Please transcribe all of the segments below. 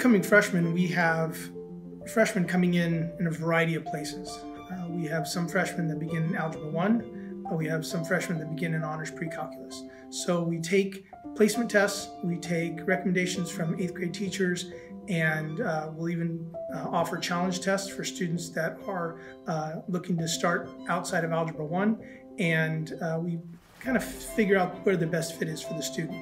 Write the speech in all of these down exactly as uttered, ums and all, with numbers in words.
incoming freshmen, we have freshmen coming in in a variety of places. Uh, we have some freshmen that begin in Algebra one. Uh, we have some freshmen that begin in Honors Pre-Calculus. So we take placement tests, we take recommendations from eighth grade teachers, and uh, we'll even uh, offer challenge tests for students that are uh, looking to start outside of Algebra one. And uh, we kind of figure out where the best fit is for the student.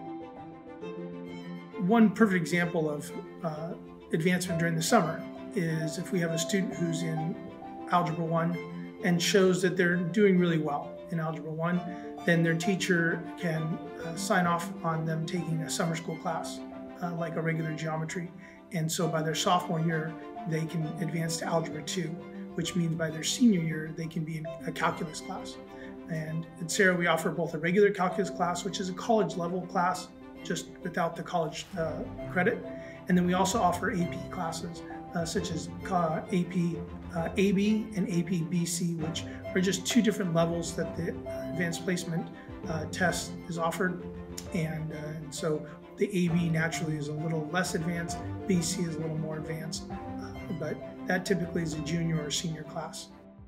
One perfect example of uh, advancement during the summer is if we have a student who's in Algebra one and shows that they're doing really well in Algebra one, then their teacher can uh, sign off on them taking a summer school class, uh, like a regular geometry. And so by their sophomore year, they can advance to Algebra two, which means by their senior year, they can be in a calculus class. And at Serra, we offer both a regular calculus class, which is a college level class, just without the college uh, credit. And then we also offer A P classes, uh, such as uh, A P uh, A B and A P B C, which are just two different levels that the advanced placement uh, test is offered. And, uh, and so the A B naturally is a little less advanced, B C is a little more advanced, uh, but that typically is a junior or senior class.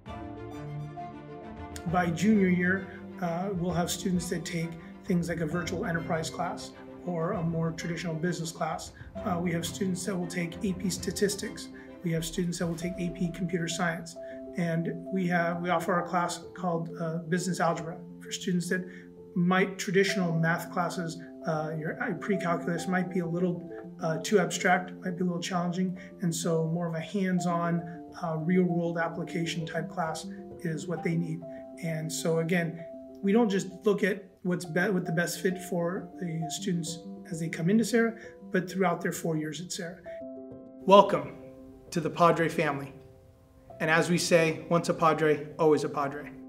By junior year, uh, we'll have students that take things like a virtual enterprise class or a more traditional business class. Uh, we have students that will take A P statistics. We have students that will take A P computer science. And we have we offer a class called uh, business algebra for students that might traditional math classes, uh, your pre-calculus might be a little uh, too abstract, might be a little challenging. And so more of a hands-on uh, real world application type class is what they need. And so again, we don't just look at what's be what the best fit for the students as they come into Serra, but throughout their four years at Serra. Welcome to the Padre family. And as we say, once a Padre, always a Padre.